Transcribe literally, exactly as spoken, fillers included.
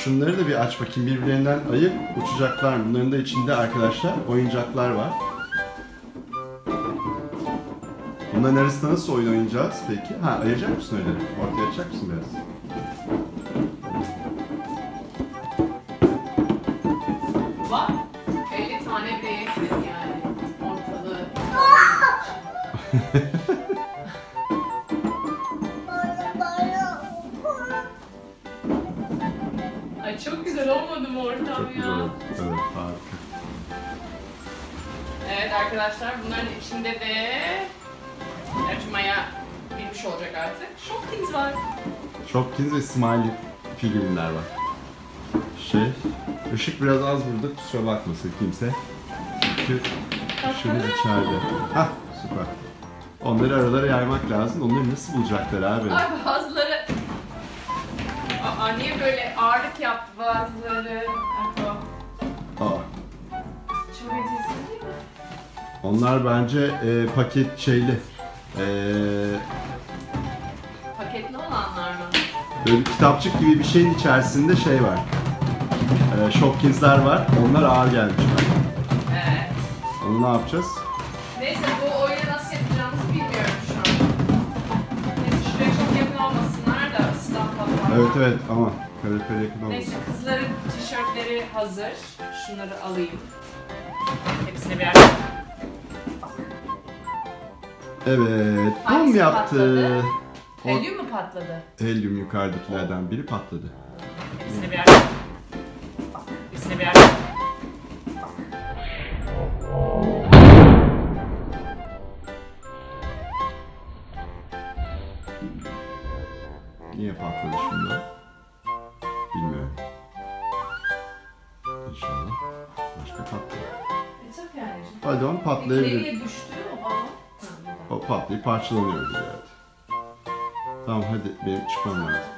şunları da bir aç bakayım, birbirlerinden ayıp uçacaklar. Bunların da içinde arkadaşlar oyuncaklar var. Bunların arasında nasıl oyun oynayacağız peki? Ha, ayıracak mısın öyle? Ortaya açacak mısın biraz? Bak, elli tane bile yetmedi yani ortalığı. Ay çok güzel olmadı mı ortam Çok ya? güzel oldu. Evet, harika. Evet arkadaşlar, bunların içinde de açmaya bilmiş olacak artık. Shopkins var. Shopkins ve Smiley figürinler var. Şey, ışık biraz az burada, kusura bakmasın kimse. Çünkü ışığımız içeride. Hah, süper. Onları aralara yaymak lazım. Onları nasıl bulacaklar abi? Ay bazıları... Aa, niye böyle ağırlık yaptı bazıları? Aa. Aa. Çok enteresan değil mi? Onlar bence e, paket şeyli. E, Paketli olanlar mı? böyle bir kitapçık gibi bir şeyin içerisinde şey var. E, Shopkins'ler var. Onlar ağır gelmiş bence. Evet. Onu ne yapacağız? Neyse bu oyunu nasıl yapacağımızı bilmiyorum şu an. Neyse şuraya çok yakın olmasınlar da ıslah falan. Evet evet ama kalorifere yakın olmasın. Neyse kızların tişörtleri hazır. Şunları alayım. Hepsini birer. Evet, bum Hangisi yaptı. patladı? O- Helyum mu patladı? Helyum yukarıdakilerden biri patladı. Hepsini birer. Hepsini birer. Niye patladı şimdi? Bilmiyorum. İnşallah başka patlar. E çok yani. Hadi on patlayabilir. Nereye düştü o balon? Ha, O patlayıp parçalanıyor bir yerde. Tamam hadi benim çıkmam lazım.